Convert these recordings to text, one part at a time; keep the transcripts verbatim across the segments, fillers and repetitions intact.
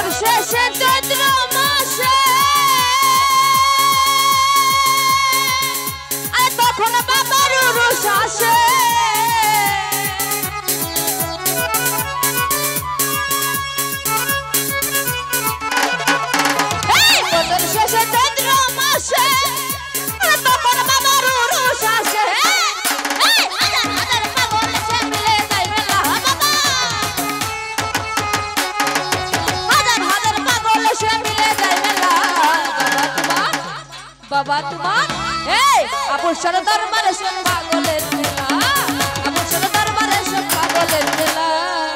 শেষে চৈত্র মাসে আর তখন বাবার উরুষ আসে বছর শেষে চৈত্র মাসে আর তখন বাবার উরুষ আসে বাবা তোমার এই আপুর দরবারে সব পাগলের মেলা আপুর দরবারে সব পাগলের মেলা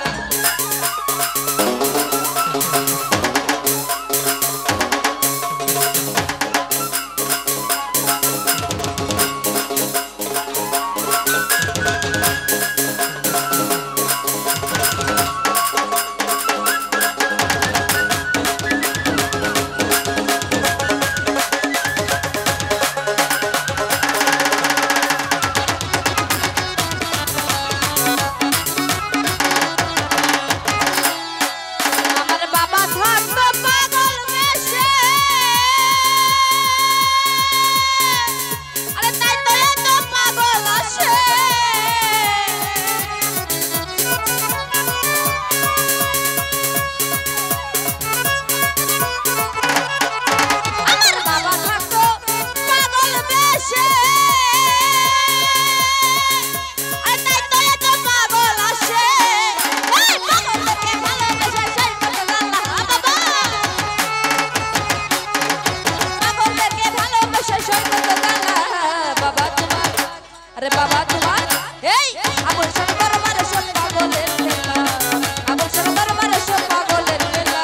अरे बाबा तुम्हार এই আমর সরকার মারে সব পাগলের মেলা আমর সরকার মারে সব পাগলের মেলা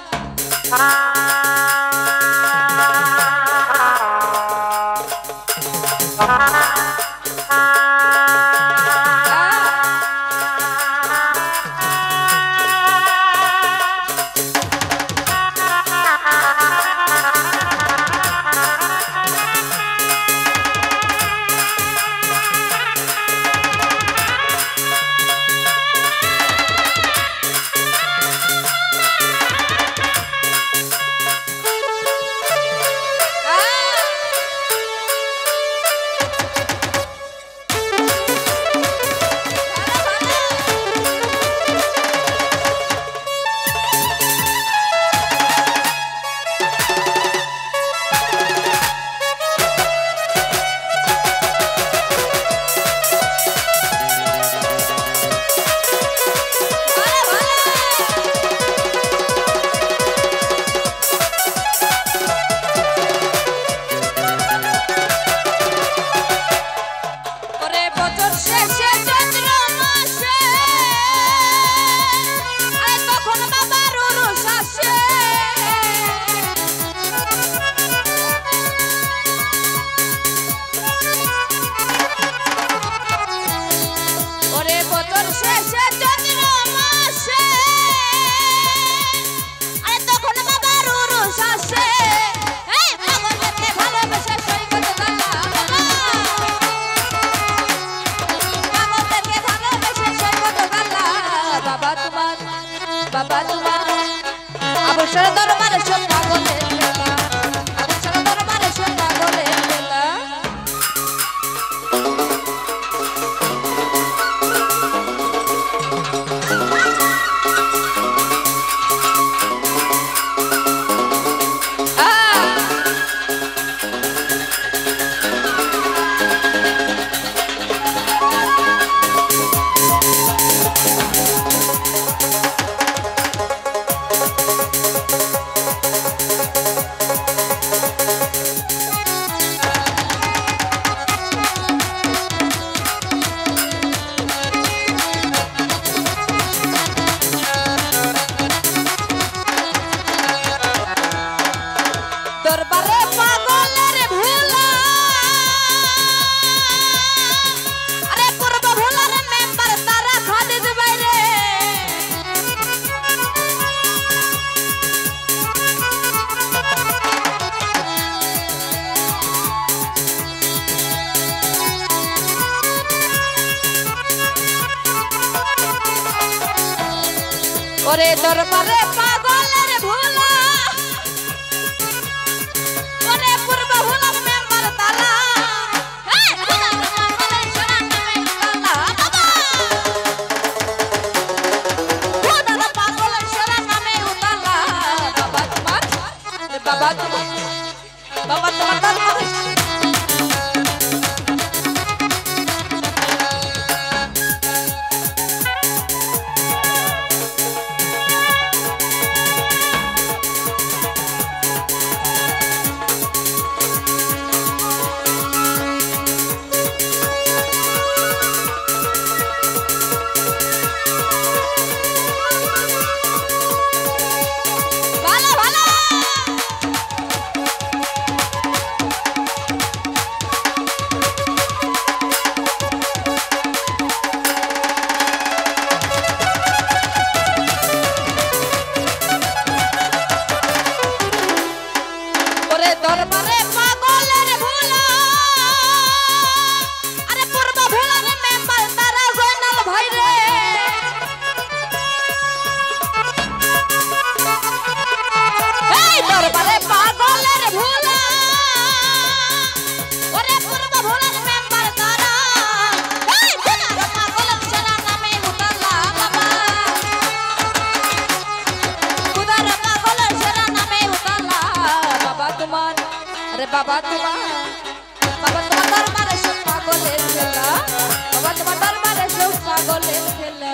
बाबा तुम्हार अब शरदर मारे सब पागलेर मेला अब शरदर मारे सब पागलेर मेला दरबारे पागलेर भोला अरे पूर्व भोलार मेंबर तारा खालिद বাইরে ওরে দরবারে পাগলের ভোলা বাবা তোমার বাবা তোমার দরবারে দরবারে পাগলের ভোলা আরে পূর্ব ভোলার মেম্বার তারা জয়নাল ভাই রে এই দরবারে পাগলের ভোলা ওরে পূর্ব ভোলার মেম্বার তারা এই ভোলার পাগলের সেরা নামে উতালা বাবা খুদার পাগলের সেরা নামে উতালা বাবা তোমার अरे बाबा तुम्हार बाबा तुम्हार दरबारे सब पागलेर खेला बाबा तुम्हार दरबारे सब पागलेर खेला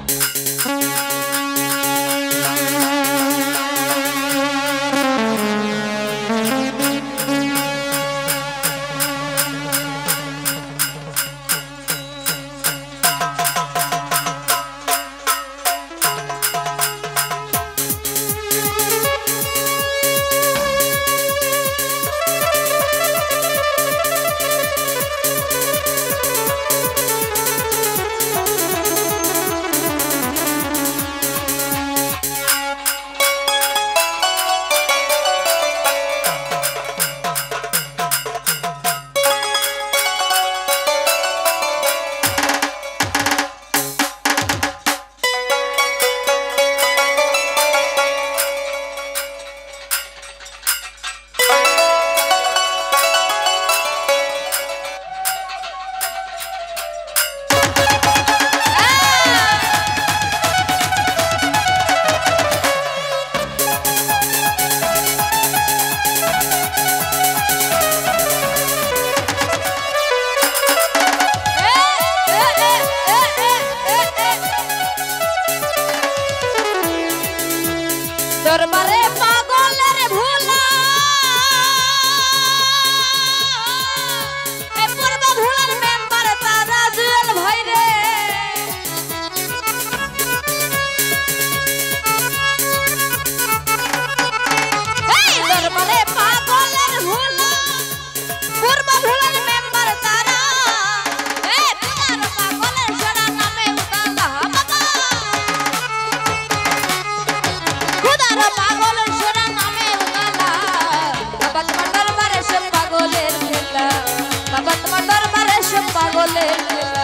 दरबारे पागलेर भोला ए पूर्व भोलार मेम्बर तारा जुएल भाई रे ए दरबारे पागलेर भोला पूर्व भोलार मेम्बर तारा ए पूर्व पागलेर सेरा नामे उताला बाबा पागलेर सेरा नामे उताला बाबा तुम्हार दरबारे सब पागलेर खेला बाबा तुम्हार दरबारे सब पागलेर खेला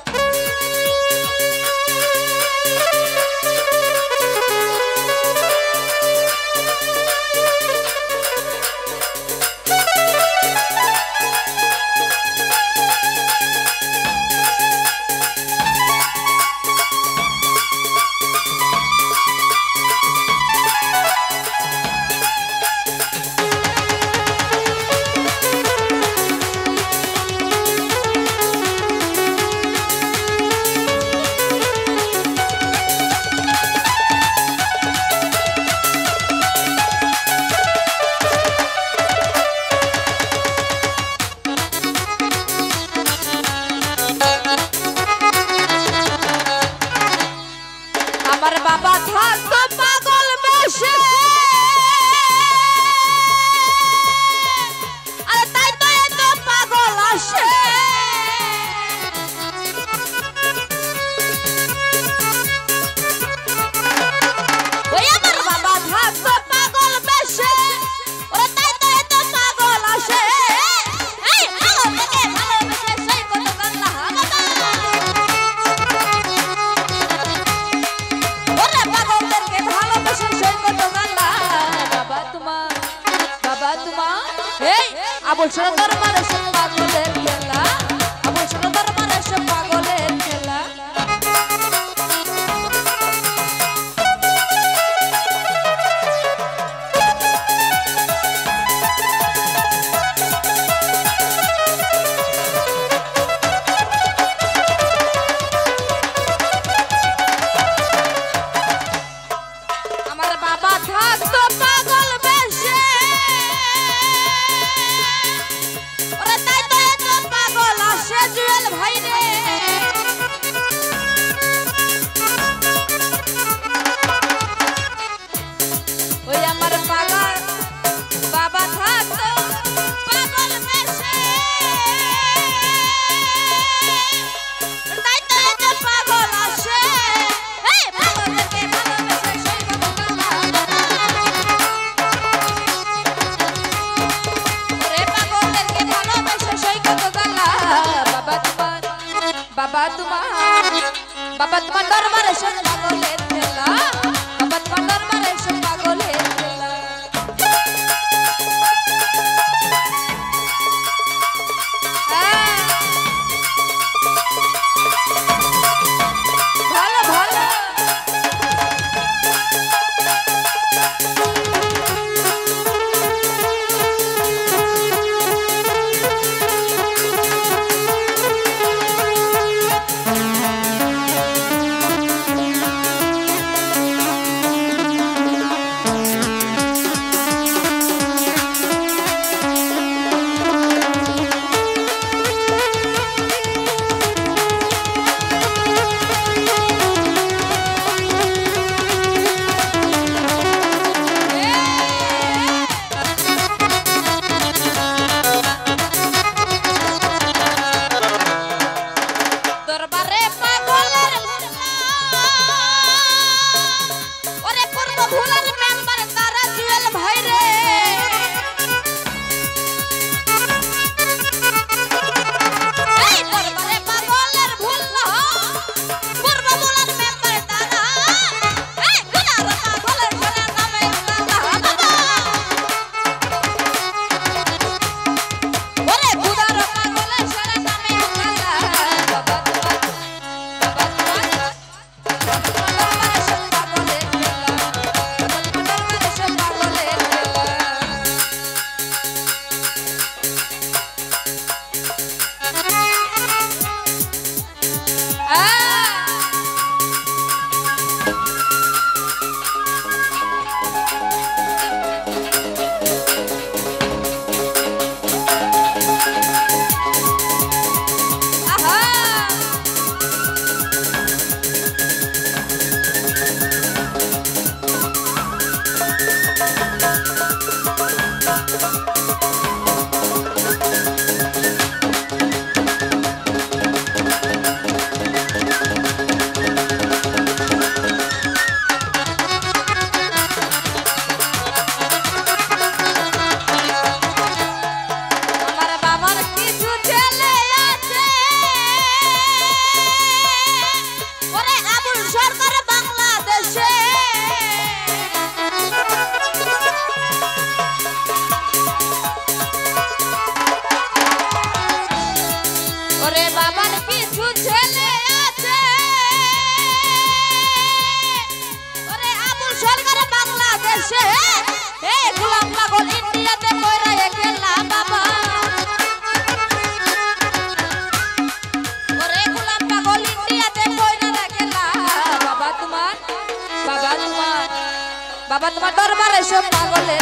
আমার বাবা থাকতো পাগল বেশে আরে তাই তো এত পাগল আসে ওই আমার বাবা থাকতো পাগল বেশে ওরে তাই তো এত পাগল আসে এই পাগল থেকে ভালোবেসে সেই কত গাল্লা বাবা আবুল সেরা দরবারে সব পাগলের খেলা আবুল সেরা দরবারে সব পাগলের খেলা বাবা তোমার দরবারে সব পাগলের খেলা বাবা তোমার দরবারে সব পাগলের খেলা ভালো ভালো বাবা তোমার দরবারে সব পাগলের